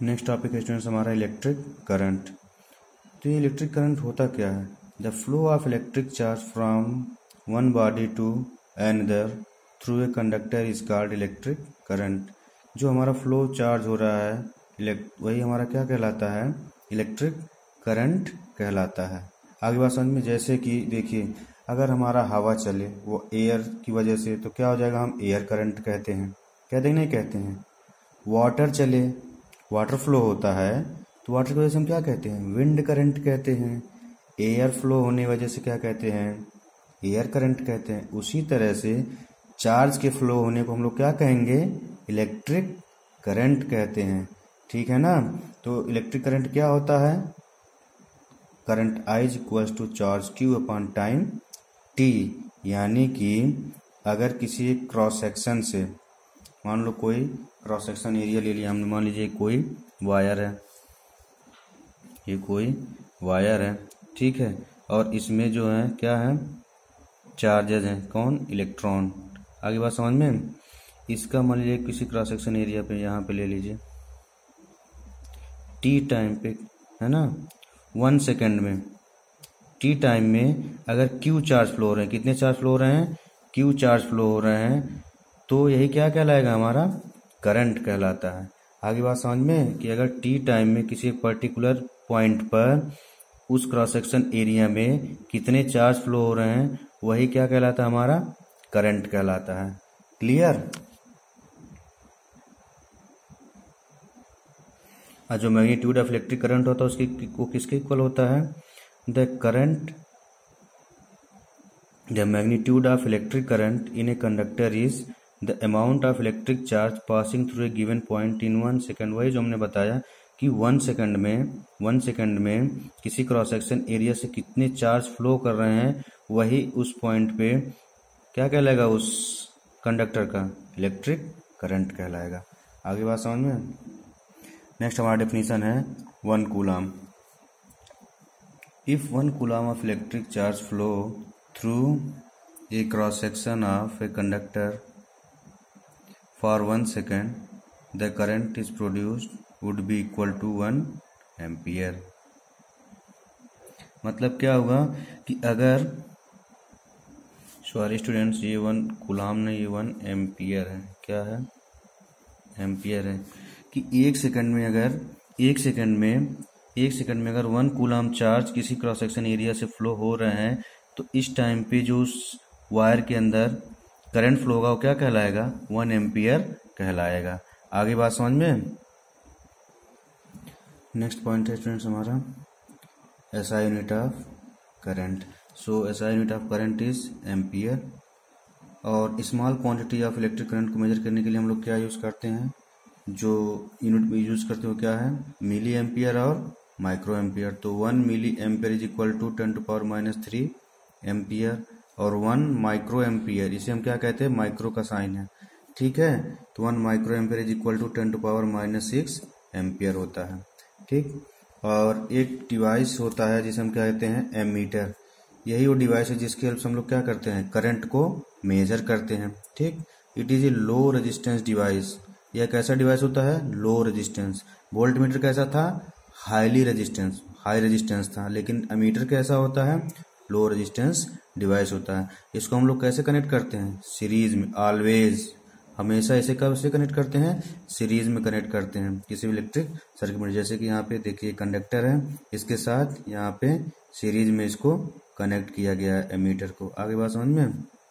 Next topic है students हमारा electric current. तो ये इलेक्ट्रिक करंट होता क्या है? The flow of electric charge from one body to another through a conductor is called electric current. जो हमारा फ्लो चार्ज हो रहा है वही हमारा क्या कहलाता है? इलेक्ट्रिक करंट कहलाता है। आगे बात समझ में, जैसे कि देखिए अगर हमारा हवा चले वो एयर की वजह से तो क्या हो जाएगा? हम एयर करंट कहते हैं। कहते हैं नहीं कहते हैं? वाटर चले, वाटर फ्लो होता है तो वाटर की वजह से हम क्या कहते हैं? विंड करंट कहते हैं। एयर फ्लो होने की वजह से क्या कहते हैं? एयर करंट कहते हैं। उसी तरह से चार्ज के फ्लो होने को हम लोग क्या कहेंगे? इलेक्ट्रिक करंट कहते हैं। ठीक है ना? तो इलेक्ट्रिक करंट क्या होता है? Current I is equal to charge Q upon time T। यानी कि अगर किसी क्रॉस सेक्शन से, मान लो कोई क्रॉस सेक्शन एरिया ले लिया हमने, मान लीजिए कोई वायर है, ये कोई वायर है, ठीक है, और इसमें जो है क्या है? चार्जेस हैं। कौन? इलेक्ट्रॉन। आगे बात समझ में। इसका मान लीजिए किसी क्रॉस सेक्शन एरिया पे यहाँ पे ले लीजिए T टाइम पे, है ना, 1 सेकेंड में, T टाइम में अगर Q चार्ज फ्लो हो रहे हैं, कितने चार्ज फ्लो हो रहे हैं? Q चार्ज फ्लो हो रहे हैं, तो यही क्या कहलाएगा? हमारा करंट कहलाता है। आगे बात समझ में कि अगर T टाइम में किसी पर्टिकुलर पॉइंट पर उस क्रॉस सेक्शन एरिया में कितने चार्ज फ्लो हो रहे हैं, वही क्या कहलाता है? हमारा करंट कहलाता है। क्लियर? जो मैग्नीट्यूड ऑफ इलेक्ट्रिक करंट होता है उसकी वो किसके इक्वल होता है? The magnitude of electric current in a conductor is the amount of electric charge passing through a given point in 1 second. वही जो हमने बताया कि 1 सेकेंड में किसी क्रॉस सेक्शन एरिया से कितने चार्ज फ्लो कर रहे हैं, वही उस पॉइंट पे क्या कहलाएगा? उस कंडक्टर का इलेक्ट्रिक करंट कहलाएगा। आगे बात समझ में। नेक्स्ट हमारा डेफिनेशन है 1 coulomb. If 1 coulomb of electric charge flow through a cross section of a conductor for 1 second, the current is produced would be equal to 1 ampere. मतलब क्या होगा कि अगर, सॉरी स्टूडेंट्स, ये 1 कूलम नहीं, ये 1 एम्पियर है। क्या है? एम्पियर है। कि एक सेकंड में अगर 1 कूलम चार्ज किसी क्रॉस सेक्शन एरिया से फ्लो हो रहे हैं, तो इस टाइम पे जो उस वायर के अंदर करंट फ्लो होगा वो क्या कहलाएगा? 1 एम्पियर कहलाएगा। आगे बात समझ में। नेक्स्ट पॉइंट है स्टूडेंट्स हमारा SI unit of current. So SI unit of current is ampere. और small quantity of electric current को मेजर करने के लिए हम लोग क्या यूज करते हैं? जो यूनिट में यूज करते हो क्या है? मिली एम्पियर और माइक्रो एम्पियर। तो 1 milliampere is equal to 10⁻³ ampere, और 1 माइक्रो एम्पियर, इसे हम क्या कहते हैं? माइक्रो का साइन है, ठीक है। तो 1 microampere is equal to 10⁻⁻6 ampere होता है, ठीक। और एक डिवाइस होता है जिसे हम क्या कहते हैं? एमीटर। यही वो डिवाइस है जिसकी हेल्प से हम लोग क्या करते हैं? करंट को मेजर करते हैं, ठीक। It is a low resistance device. यह कैसा डिवाइस होता है? Low resistance. वोल्ट मीटर कैसा था? हाई रेजिस्टेंस था। लेकिन एमीटर कैसा होता है? लो रेजिस्टेंस डिवाइस होता है। इसको हम लोग कैसे कनेक्ट करते हैं? सीरीज में। ऑलवेज, हमेशा इसे कब से कनेक्ट करते हैं? सीरीज में कनेक्ट करते हैं किसी भी इलेक्ट्रिक सर्किट में। जैसे कि यहाँ पे देखिए कंडक्टर है, इसके साथ यहाँ पे सीरीज में इसको कनेक्ट किया गया है एमीटर को। आगे बात समझ में।